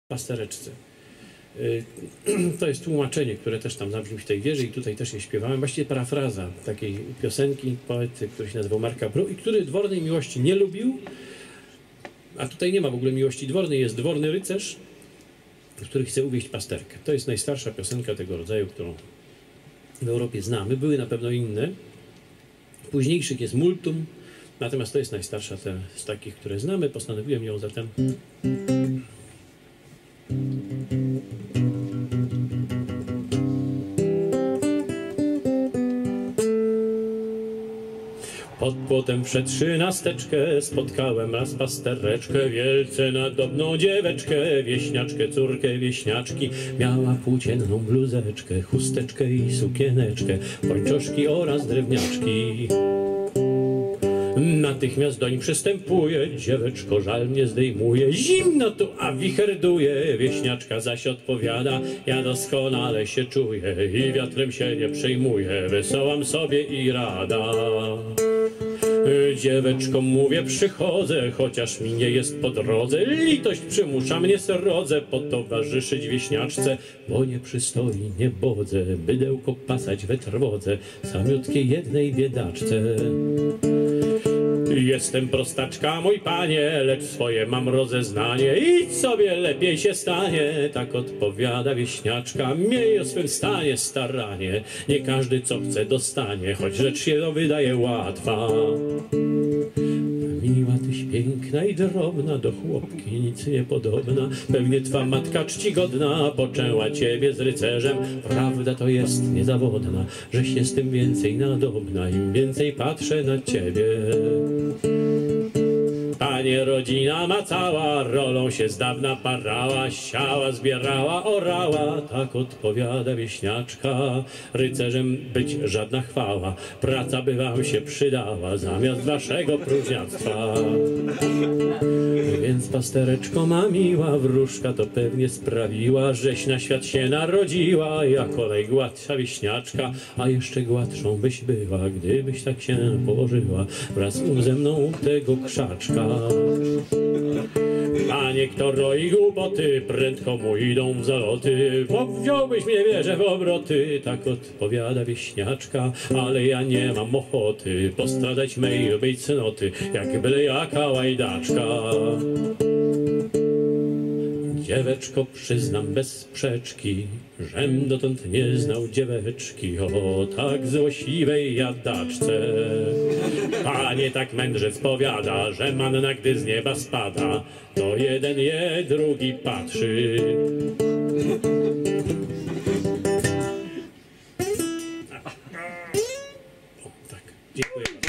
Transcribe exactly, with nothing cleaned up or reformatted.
pastereczce. To jest tłumaczenie, które też tam zabrzmi w tej wierze i tutaj też je śpiewałem. Właściwie parafraza takiej piosenki poety, który się nazywał Marka Bru i który dwornej miłości nie lubił, a tutaj nie ma w ogóle miłości dwornej, jest dworny rycerz, który chce uwieść pasterkę. To jest najstarsza piosenka tego rodzaju, którą w Europie znamy. Były na pewno inne. Późniejszych jest multum, natomiast to jest najstarsza te, z takich, które znamy. Postanowiłem ją zatem pod płotem przed trzynasteczkę spotkałem raz pastereczkę, wielce nadobną dzieweczkę, wieśniaczkę, córkę wieśniaczki. Miała płócienną bluzeczkę, chusteczkę i sukieneczkę, pończoszki oraz drewniaczki. Natychmiast doń przystępuje, dzieweczko żal mnie zdejmuje, zimno tu, a wicherduje. Wieśniaczka zaś odpowiada, ja doskonale się czuję i wiatrem się nie przejmuję, wesołam sobie i rada. Dzieweczko, mówię, przychodzę, chociaż mi nie jest po drodze, litość przymusza mnie srodze potowarzyszyć wieśniaczce, bo nie przystoi, nie bodzę, bydełko pasać we trwodze, samiutkiej jednej biedaczce. Jestem prostaczka, mój panie, lecz swoje mam rozeznanie, idź sobie, lepiej się stanie, tak odpowiada wieśniaczka, miej o swym stanie staranie, nie każdy co chce dostanie, choć rzecz się to wydaje łatwa. Miła tyś piękna i drobna, do chłopki nic nie podobna, pewnie twa matka czcigodna poczęła ciebie z rycerzem, prawda to jest niezawodna, żeś jest tym więcej nadobna, im więcej patrzę na ciebie. Panie, rodzina ma cała, rolą się z dawna parała, siała, zbierała, orała, tak odpowiada wieśniaczka, rycerzem być żadna chwała, praca by wam się przydała, zamiast waszego próżniactwa. Więc pastereczko ma miła, wróżka to pewnie sprawiła, żeś na świat się narodziła, jako najgładsza wieśniaczka, a jeszcze gładszą byś była, gdybyś tak się położyła, wraz ze mną tego krzaczka. Panie, kto roi głupoty, prędko mu idą w zaloty, powziąłbyś mnie, wierzę, w obroty, tak odpowiada wieśniaczka, ale ja nie mam ochoty postradać mej owej cnoty, jak byle jaka łajdaczka. Dzieweczko, przyznam bez sprzeczki, żem dotąd nie znał dzieweczki o tak złośliwej jadaczce. Panie, tak mędrzec powiada, że manna, gdy z nieba spada, to jeden je, drugi patrzy. O, tak, dziękuję.